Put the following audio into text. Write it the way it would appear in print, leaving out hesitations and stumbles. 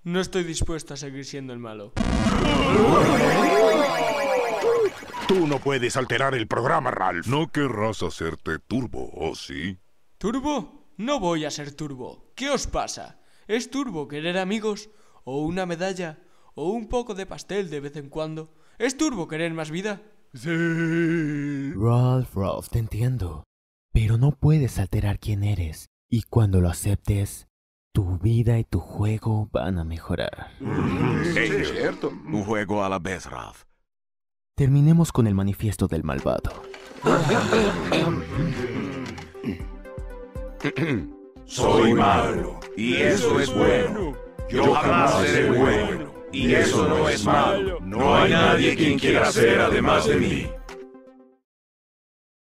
No estoy dispuesto a seguir siendo el malo. Tú no puedes alterar el programa, Ralph. No querrás hacerte turbo, ¿o sí? ¿Turbo? No voy a ser turbo. ¿Qué os pasa? ¿Es turbo querer amigos? ¿O una medalla? ¿O un poco de pastel de vez en cuando? ¿Es turbo querer más vida? Sí. Ralph, te entiendo. Pero no puedes alterar quién eres. Y cuando lo aceptes, tu vida y tu juego van a mejorar. Es cierto. Un juego a la vez, Ralph. Terminemos con el manifiesto del malvado. Soy malo, y eso es bueno. Yo jamás seré bueno, y eso no es malo. No hay nadie quien quiera ser además de mí.